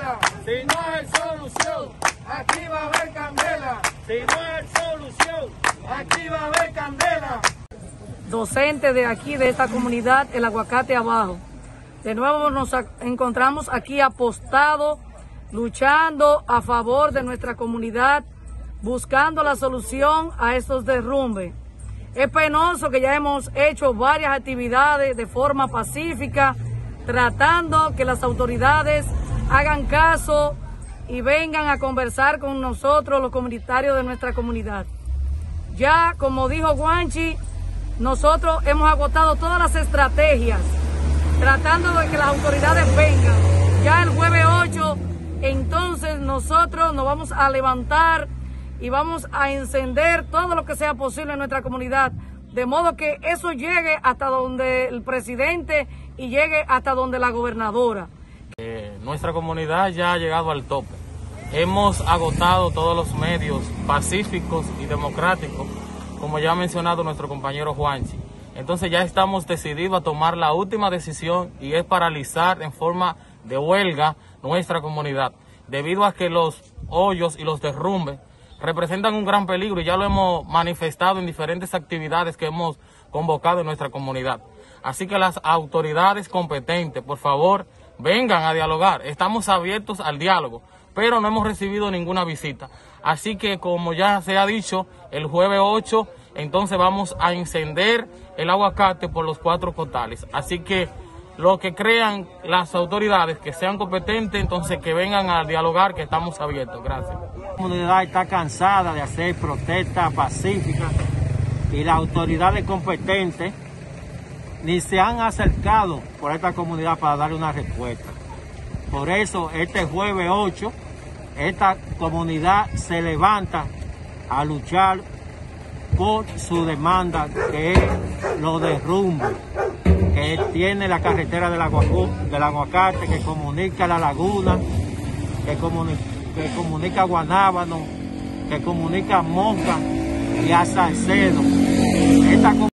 candela. Si no hay solución, aquí va a haber candela. Si no hay solución, aquí va a haber candela. Docente de aquí, de esta comunidad, el Aguacate Abajo. De nuevo nos encontramos aquí apostados, luchando a favor de nuestra comunidad, buscando la solución a estos derrumbes. Es penoso que ya hemos hecho varias actividades de forma pacífica, tratando que las autoridades hagan caso y vengan a conversar con nosotros, los comunitarios de nuestra comunidad. Ya, como dijo Guanchi, nosotros hemos agotado todas las estrategias, tratando de que las autoridades vengan. Ya el jueves 8, entonces nosotros nos vamos a levantar y vamos a encender todo lo que sea posible en nuestra comunidad, de modo que eso llegue hasta donde el presidente y llegue hasta donde la gobernadora. Nuestra comunidad ya ha llegado al tope. Hemos agotado todos los medios pacíficos y democráticos, como ya ha mencionado nuestro compañero Juanchi. Entonces ya estamos decididos a tomar la última decisión, y es paralizar en forma de huelga nuestra comunidad, debido a que los hoyos y los derrumbes representan un gran peligro, y ya lo hemos manifestado en diferentes actividades que hemos convocado en nuestra comunidad. Así que las autoridades competentes, por favor, vengan a dialogar. Estamos abiertos al diálogo, pero no hemos recibido ninguna visita. Así que, como ya se ha dicho, el jueves 8, entonces vamos a encender el aguacate por los 4 costales. Así que lo que crean las autoridades que sean competentes, entonces que vengan a dialogar, que estamos abiertos. Gracias. La comunidad está cansada de hacer protestas pacíficas y las autoridades competentes ni se han acercado por esta comunidad para dar una respuesta. Por eso, este jueves 8, esta comunidad se levanta a luchar por su demanda, que es los derrumbes que tiene la carretera del aguacate, que comunica la laguna, que comunica a Guanábano, que comunica a Moca y a Salcedo.